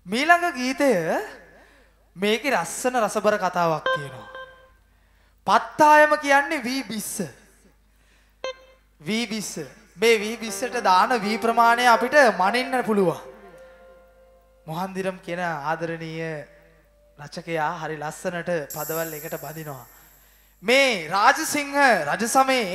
මීළඟ ගීතය මේකේ රස්සන රසබර කතාවක් කියනවා. පත්තායම කියන්නේ වී බිස්ස. වී බිස්ස. මේ වී බිස්සට දාන වී ප්‍රමාණය අපිට මනින්න පුළුවන්. මොහන්දිරම් කියන ආදරණීය රචකයා හරි ලස්සනට පදවල් එකට බඳිනවා. මේ රාජසිංහ රජ සමයේ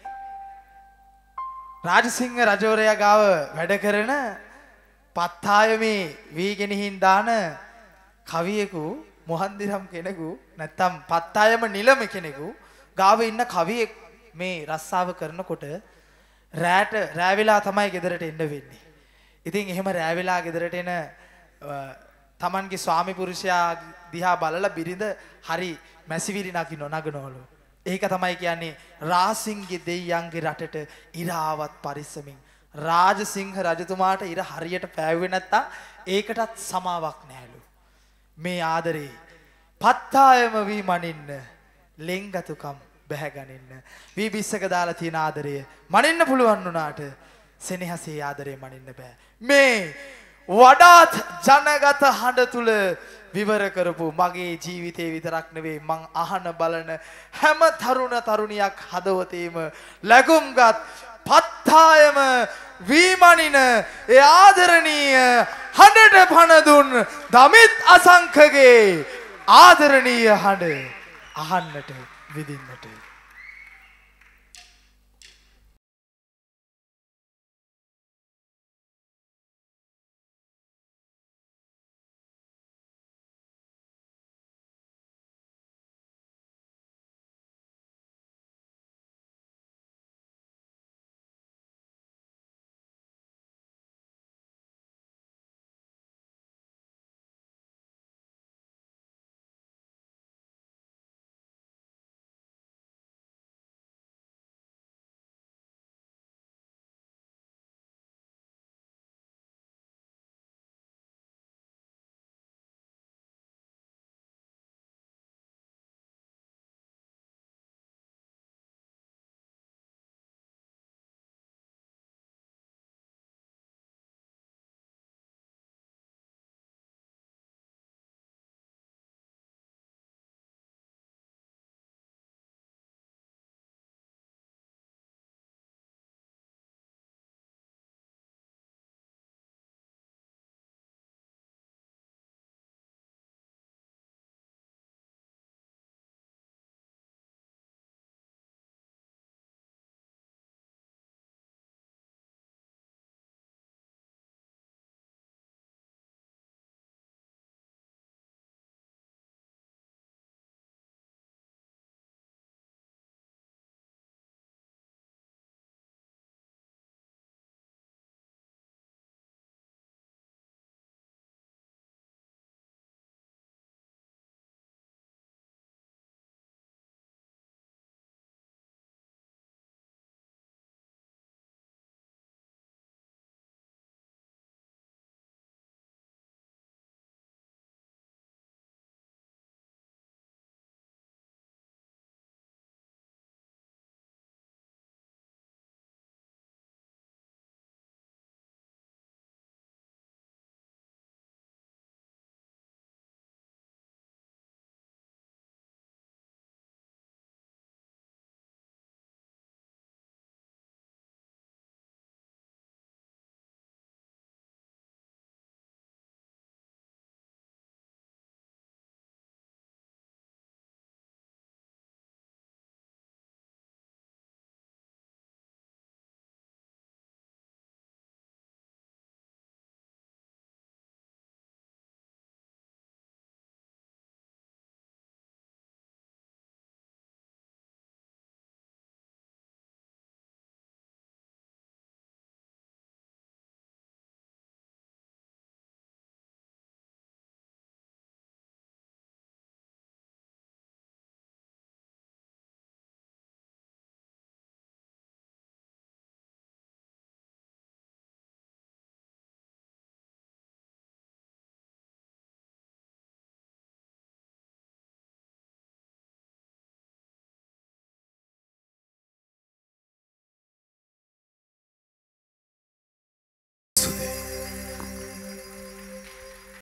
රාජසිංහ රජවරයා ගාව වැඩ කරන පත්තායමේ වීගෙනහින් දාන කවියෙකු මොහන්දිරම් කෙනෙකු නැත්තම් පත්තායම නිලම කෙනෙකු ගාව ඉන්න කවියෙක් මේ රස්සාව කරනකොට රෑ වෙලා තමයි ගෙදරට එන්න වෙන්නේ. ඉතින් එහෙම රෑ වෙලා ගෙදරට එන තමන්ගේ ස්වාමි පුරුෂයා දිහා බලලා බිරිඳ හරි මැසිවිලි නගනවලු. ඒක තමයි කියන්නේ රාසින්ගේ දෙයියන්ගේ රටට ඉරාවත් පරිස්සමින්. රාජසිංහ රජතුමාට ඉර හරියට පෑවුවේ නැත්තම් ඒකටත් සමාවක් නැහැලු. මේ ආදරේ පත්තායම වී මනින්න ලෙන්ගතුකම් බැහැගනින්න වී බිස්සක දාලා තියෙන ආදරය මනින්න පුළුවන් වුණාට සෙනෙහසේ ආදරේ මනින්න බෑ. මේ වඩාත් ජනගත හඬ තුල විවර කරපු මගේ ජීවිතේ විතරක් නෙවෙයි මං අහන බලන හැම තරුණ තරුණියක් හදවතේම ලැබුම්ගත් පත්තායම වීමනින ඒ ආදරණීය හඬට පණ දුන් දමිත් අසංකගේ ආදරණීය හඬ අහන්නට විඳින්නට